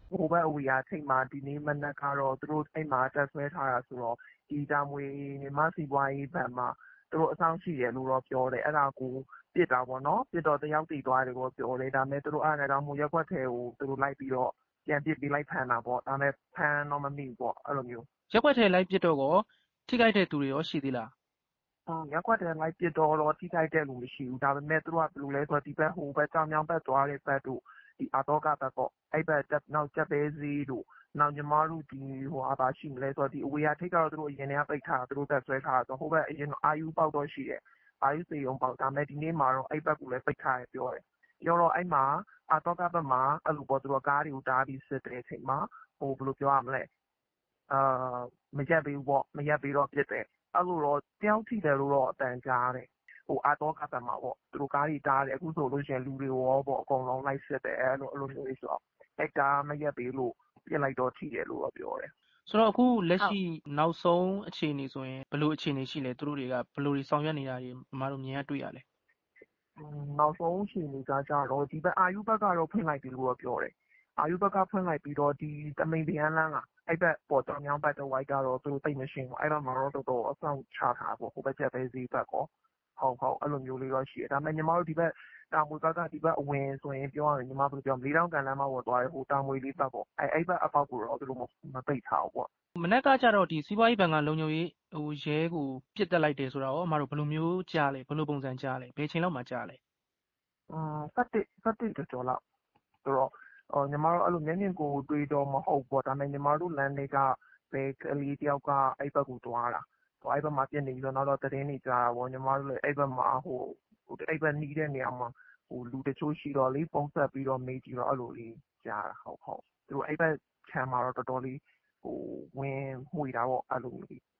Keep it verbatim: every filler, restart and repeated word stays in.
ဟိုဘက်အဝေးအချိန်မှာဒီနေ့မနက်ကတော့သူတို့အိမ်မှာတက်ဆွဲထားတာဆိုတော့ဒီတာမွေမြန်မာစီပွားရေးဘက်မှာသူတို့အဆောင်ရှိရလို့တော့ပြောတယ်အဲ့ဒါကိုပြစ်တာပေါ့နော်ပြစ်တော့တယောက်တည်သွားတယ်ကိုပြောတယ်ဒါပေမဲ့သူတို့အားနဲ့တော့မူရက်ွက်ထဲကိုသူတို့လိုက်ပြီးတော့ပြန်ပြစ်ပြီးလိုက်ဖမ်းတာပေါ့ဒါပေမဲ့ဖမ်းတော့မမိဘူးပေါ့အဲ့လိုမျိုးရက်ွက်ထဲလိုက်ပြစ်တော့ကောထိခိုက်တဲ့သူတွေရောရှိသေးလားရက်ွက်ထဲလိုက်ပြစ်တော့တော့ထိခိုက်တဲ့လူမရှိဘူးဒါပေမဲ့သူတို့ကဘယ်လိုလဲဆိုတော့ဒီဘက်ဟိုဘက်ကြောင်ကြောင်ဘက်သွားတဲ့ဘက်တို့ဒီအတော့ကဘက်ပေါ့အဲ့ဘက်နောက်ချက်ပဲစီးတို့နောက်ညီမတို့ဒီဟိုအပါရှိမလဲဆိုတော့ဒီအဝေးကထိတ်ကတော့သူတို့အရင်ကပိတ်ထားသူတို့တက်ဆွဲထားဆိုဟိုဘက်အရင်အာယူပေါက်တော့ရှိတယ်အာယူစေုံပေါက်ဒါမဲ့ဒီနေ့မှာတော့အဲ့ဘက်ကလည်းပိတ်ထားရပြောတယ်ပြောတော့အဲ့မှာအတော့ကဘက်မှာအဲ့လိုပေါ့သူတို့ကားတွေကိုတားပြီးစစ်တဲ့အချိန်မှာဟိုဘယ်လိုပြောရမလဲအာမရက်ပြီးပေါ့မရက်ပြီးတော့ပြစ်တယ်အဲ့လိုတော့တယောက်ထိတယ်လို့တော့အတန်ကြားတယ်ဟိုအတော့ကဘက်မှာပေါ့သူတို့ကားတွေတားတယ်အခုဆိုလို့ရှိရင်လူတွေရောပေါ့အကုန်လုံးလိုက်စစ်တယ်အဲ့လိုအဲ့လိုမျိုးလေးဆိုတော့အဲ့ကားမရက်ပြီးလို့ပြစ်လိုက်တော့ထိတယ်လို့တော့ပြောတယ်ဆိုတော့အခုလက်ရှိနောက်ဆုံးအခြေအနေဆိုရင်ဘယ်လိုအခြေအနေရှိလဲသူတို့တွေကဘယ်လိုတွေဆောင်ရွက်နေတာတွေမမတို့မြင်ရတွေ့ရလဲနောက်ဆုံးအခြေအနေကကြတော့ဒီဘက်အာယူဘက်ကတော့ဖွင့်လိုက်ပြီလို့တော့ပြောတယ်အာယူဘက်ကဖွင့်လိုက်ပြီးတော့ဒီတမိန်ပြန်လန်းကအဲ့ဘက်ပေါ်တောင်မြောင်းဘက်တော့ဝိုက်ကတော့သူတို့တိတ်မရှင်းဘူးအဲ့တော့မှာတော့တော်တော်အဆောင်ချထားပေါ့ဟိုဘက်ချက်ပဲဈေးဘက်ကောဟုတ်ဟုတ်အဲ့လိုမျိုးလေးတော့ရှိတယ်ဒါပေမဲ့ညီမတို့ဒီဘက်တာမွေဘက်ကဒီဘက်အဝင်ဆိုရင်ပြောရရင်ညီမတို့ပြောလေးတောင်ကန်လမ်းမှာဝင်သွားတယ်ဟိုတာမွေလေးဘက်ပေါ့အဲ့အဲ့ဘက်အပေါက်ကိုတော့သူတို့မပိတ်ထားဘူးပေါ့မနက်ကကြတော့ဒီစီးပွားရေးဘဏ်ကလုံခြုံရေးဟိုရဲကိုပြစ်တက်လိုက်တယ်ဆိုတော့အမတို့ဘယ်လိုမျိုးကြားလဲဘယ်လိုပုံစံကြားလဲဘယ်ချိန်လောက်မှကြားလဲအာစက်တစ်စက်တစ်ကျော်ကျော်လောက်ဆိုတော့အော်ညီမတို့အဲ့လိုမျက်မြင်ကိုတွေးတော့မဟုတ်ပေါ့ဒါပေမဲ့ညီမတို့လမ်းတွေကဘယ်ကလေးတယောက်ကအဲ့ဘက်ကိုတွားတာဟိုအဲ့ဘက်မှာပြစ်နေပြီးတော့နောက်တော့တရင်နေကြတာပေါ့ညီမတို့လည်းအဲ့ဘက်မှာဟိုဟိုအဲ့ဘက်နီးတဲ့နေရာမှာဟိုလူတချို့ရှိတော့လေးပုံဆက်ပြီးတော့မေးကြည့်တော့အဲ့လိုလေးကြားတာဟုတ်ဟုတ်သူတို့အဲ့ဘက်ခြံမှာတော့တော်တော်လေးဟိုဝင်မှွေတာပေါ့အဲ့လိုမျိုး